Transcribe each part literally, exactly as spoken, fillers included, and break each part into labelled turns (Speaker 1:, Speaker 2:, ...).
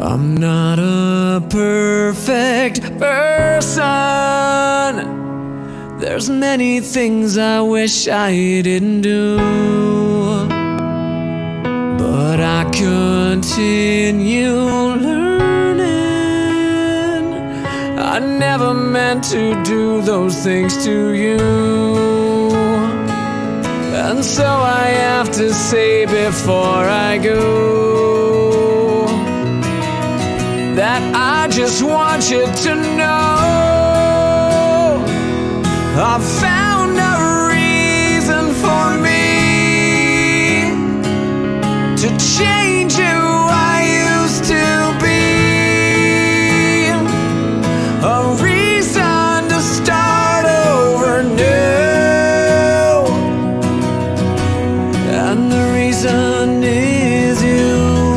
Speaker 1: I'm not a perfect person. There's many things I wish I didn't do, but I continue learning. I never meant to do those things to you, and so I have to say before I go that I just want you to know I found a reason for me to change who I used to be, a reason to start over new, and the reason is you.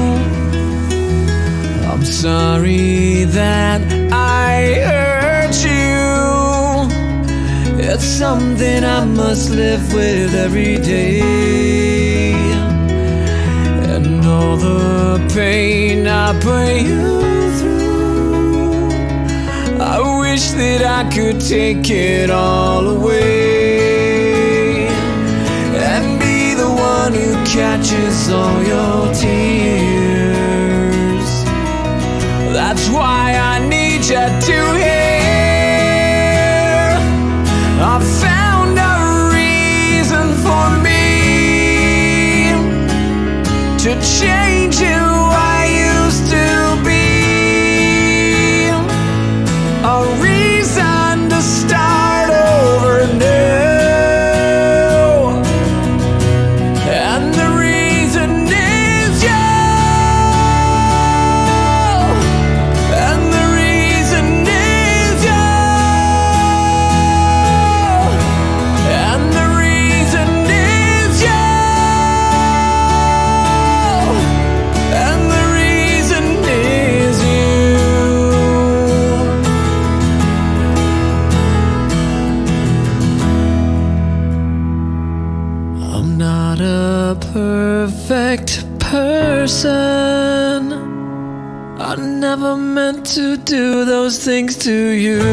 Speaker 1: I'm sorry that I hurt you. It's something I must live with every day, and all the pain I put you through, I wish that I could take it all away and be the one who catches all your tears. That's why I need you to hear I found a reason for me to change who I used to be, a reason to start over new, and the reason is you, and the reason is you, and the reason is you, and the reason is you. I'm not a perfect person. I never meant to do those things to you,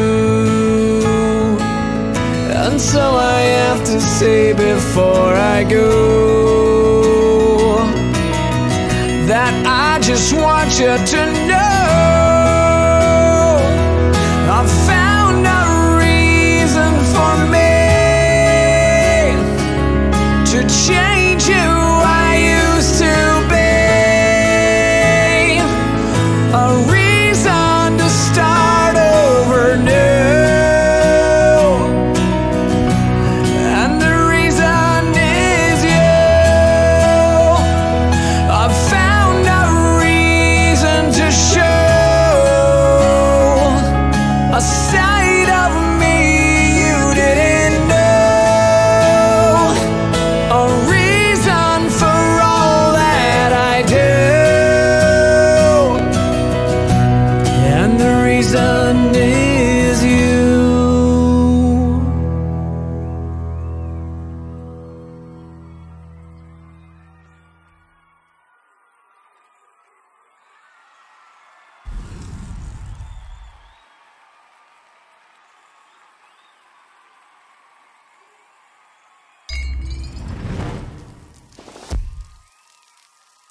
Speaker 1: and so I have to say before I go that I just want you to know I found a